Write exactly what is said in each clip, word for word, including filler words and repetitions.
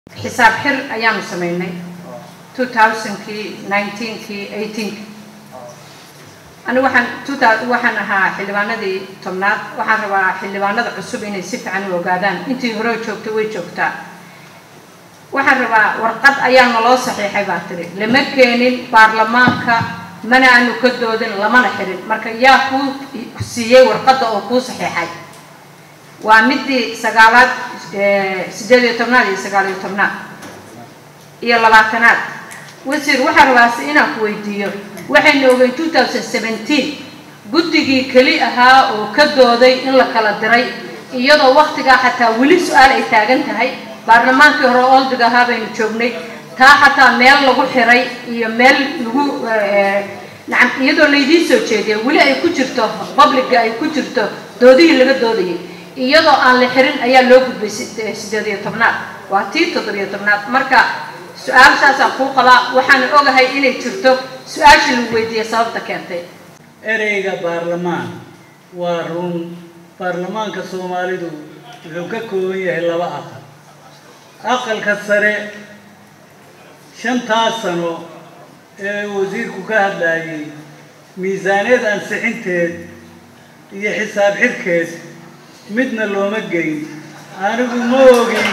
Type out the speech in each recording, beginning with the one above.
حساب حر أيام سميني two thousand كي nineteen كي eighteen أنا وحن توتا وحن ها حلوانة دي تمنات وحن روا حلوانة عصب إني سف عن وقادان أنتي هروي شوكت وي شوكتا وحن روا ورقد أيام الله صحيح باتري لما كان البرلمان كا منع إنه كدودن لما نحرد مركا ياكو سيء ورقد أو كو صحيح ومدي سجالات سجادة تمنات سجالة تمنات يلا بعتنات ويصير واحد واسينا كويديو واحد نوجي two thousand seventeen قدقي كلي أها وكدودي إن لك على دري يلا وقت جا حتى ولي سؤال إتاجنت هاي برلمان كهرول دجاها بين شغني تا حتى ميل لغو حري يميل لغو نعم يدو ليدي سوتشيدي ولا يكجرته public جاي يكجرته دودي اللي قدودي iyadoo aan la xirin ayaa loo gudbay sideed iyo tobnaad waa tii toddoba iyo tobnaad marka su'aashaas aan ku qabaa waxaan ogahay inay jirto su'aasha lagu weydiiyay sababta keentay ereyga baarlamaan waa run baarlamaanka Soomaalidu wuxuu ka kooban yahay laba aqal aqalka sare shantaas sano ee wasiirku ka hadlayay miisaaniyad ansixinteed iyo xisaab xirkeed midna looma geyn anigu ma ogi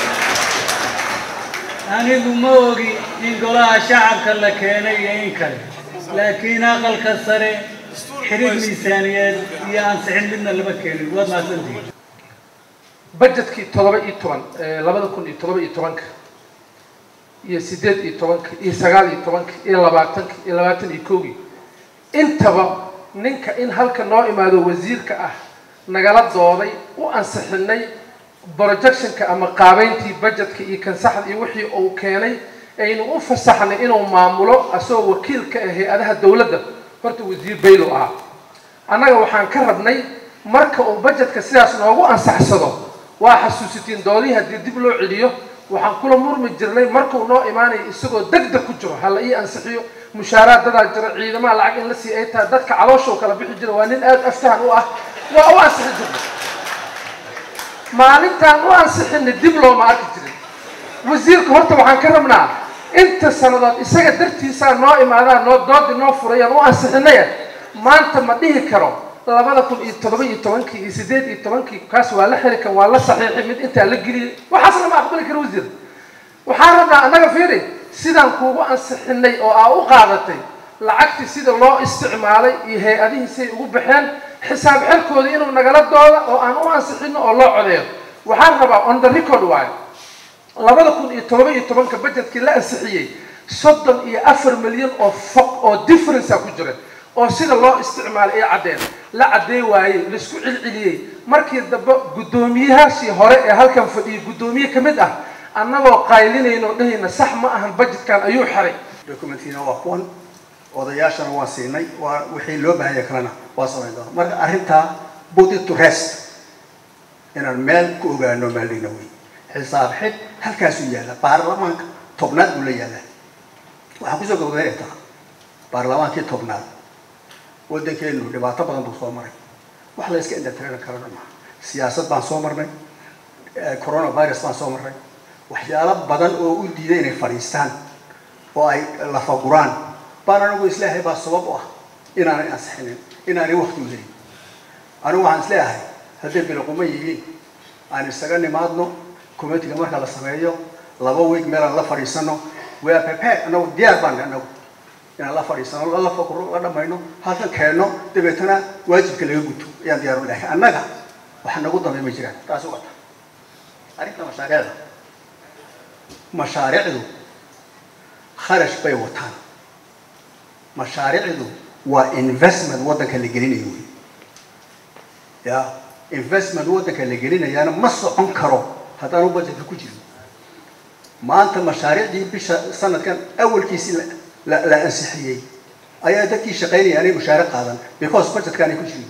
anigu ma ogi in golaha shacabka la keenay iyo in kale laakiin aqalka sare xirid miisaaniyad iyo ansixin midna lama keenin waad mahadsantihiin budgetkii toddoba iyo toban labada kun iyo toddoba iyo tobanka iyo sideed iyo tobanka iyo sagaal iyo tobanka iyo labaatanka iyo labaatan iyo kowgii intaba ninka in halka noo imaado wasiirka ah nagala dooday u ansixinay projectionka ama qaabeyntii budgetka iyo kan saxda iyo wixii uu keenay aynu u fasaxnay inuu maamulo asoo wakiil ka ah hay'adaha dawladda horta wasiir baylo ah annaga waxaan ka rabnay marka uu budgetka sidaas noogu ansaxsado waa xasuusitiin doodii hadii dib loo celiyo waxaan kula murmi jirnay marka uu noo imaanay isagoo degdeg ku jiro hal ay ansixiyo mushaaraadada jira ciidamada lacag in la sii ay taa dadka caloosho kala bixi jira waa nin aad aftahan u ah waa u ansixin jirnay maalintaan u ansixinay dib looma arki jirin wasiirka horta waxaan ka rabnaa inta sanadood isaga dartiisa noo imaadaan noo doodi noo furayaan u ansixinay maanta ma dhihi karo labada kun iyo toddoba iyo tobankii iyo sideed iyo tobankii kaas waa la xirikan waa la saxiixay mid inta la geliyay waxaasna ma aqbali karo wasiir waxaan rabnaa annaga fiiri sidaan kuugu ansixinay oo aa u qaadatay lacagtii sida loo isticmaalay iyo hay'adihii say ugu baxeen xisaab xirkooda inuu nagala doodo oo aan u ansixino oo loo codeeyo waxaan rabaa on the record waayo labada kun iyo toddoba iyo tobanka budgetkii la ansixiyay soddon iyo afar milyan oo foq oo difference ku jira oo sida loo isticmaalay ay cadeen la cadeey waayay la isku cilciliyay markii dambe gudoomiyahaasi hore ee halkan fadhiyo gudoomiye kamid ah annagoo qaylinayno dhahayna sax ma ahan budgetkan ayuu xiray documentina waa kuwan odayaashana waa siinay waa wixii loo baahan yahay kalena waa samayn doona marka arrinta put it to rest inaan meel ku ogaano maalina wey xisaab xid halkaas uu yaala baarlamaanka tobnaad uu la yaala waxaan kusoo gabagabeynaa baarlamaankii tobnaad waddankeenu dhibaato badan buu soo maray wax la iska indhatirana karana maaha siyaasad baan soo marnay coronavirus baan soo marnay waxyaalo badan oo u diiday inay fadhiistaan oo ay la faguraan baan anigu islaahay baa sabab u ah inaanay ansixinin inaanay waqti u helin anigu waxaan islaahay hadday bilaquma yihiin aan isaga nimaadno committeega marka la sameeyo laba week meelaan la fadhiisano we are prepared anagu diyaar baan anagu inaan la fadhiisano la faguro la dhamayno halkan keenno dabeetana waajibka laga guto ayaan diyaar u leeyahay annaga waxa nagu dambeey ma jiraan taas u wata arrinta mashaariicda mashaariicdu kharash bay wataan mashaariicdu waa investment waddanka la gelinayo ya investment waddanka la gelinayaana ma socon karo haddaan u budgetka ku jirin maanta mashaariicdii bisha sanadkan awalkiisii la la ansixiyay ayaa dadkii shaqaynaya inay mushaar qaadan because budgetkan ay ku jirin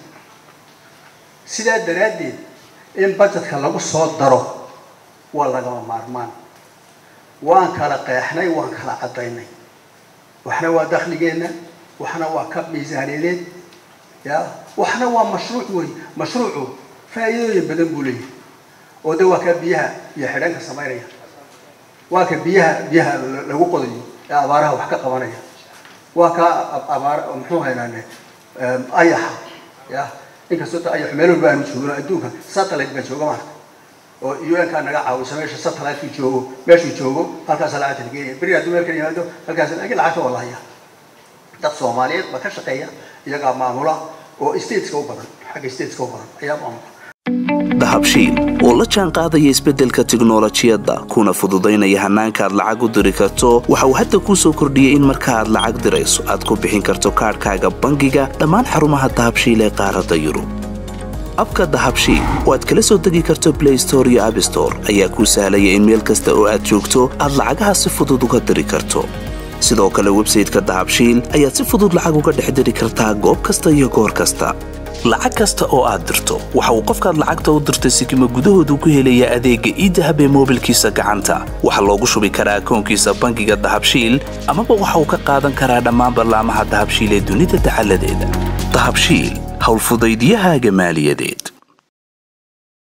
sidaa daraadeed in budgetka lagu soo daro waa lagama maarmaan waan kala qeexnay waan kala cadaynay waxna waa dakhligeena waxna waa ka miisaaniyadeed ya waxna waa mashruuc weey mashruucu faa'iidooyin badan buu leeyahay oo dawaa ka biyaha iyo xidhanka sameynaya waa ka biyaha biyaha lagu qodayo ee abaaraha wax ka qabanaya waa ka abaar muxuu haynaane ayaxa ya inkastoo ayax meel walba aanu joogno adduunka satellite ba jooga marka oo U N ka naga caawiso meesha satellite joogo meesha joogo halkaas la aad geeyay bari aad meel ka yimaado halkaas laga lacag wallahi dad Soomaaliyeed ba ka shaqeeya iyaga maamula oo states ka u badan xagga states ka u badan ayaa maamula dahabshiil oo la jaan qaadaya isbeddelka tiknoolajiyadda kuna fududeynaya hanaanka aad lacag u diri karto waxa uu hadda ku soo kordhiyay in marka aad lacag dirayso aad ku bixin karto kaarkaaga bangiga dhammaan xarumaha dahabshiil ee qaaradda Yurub abka dahabshiil oo aad kala soo degi karto Play Store iyo App Store ayaa kuu sahlaya in meel kasta oo aad joogto aad lacagaha si fudud uga diri karto sidoo kale website-ka dahabshiil ayaad si fudud lacag uga dhex diri kartaa goob kasta iyo goor kasta lacag kasta oo aad dirto waxa uu qofkaad lacagta u dirtay sikimo gudahoodu ku helaya adeegga e-dahab ee moobilkiisa gacanta waxa loogu shubi karaa akoonkiisa bangiga dahabshiil amaba waxa uu ka qaadan karaa dhammaan barnaamijyada dahabshiil ee dunida taxalladeeda dahabshiil hawl fudaydiyahaaga maaliyadeed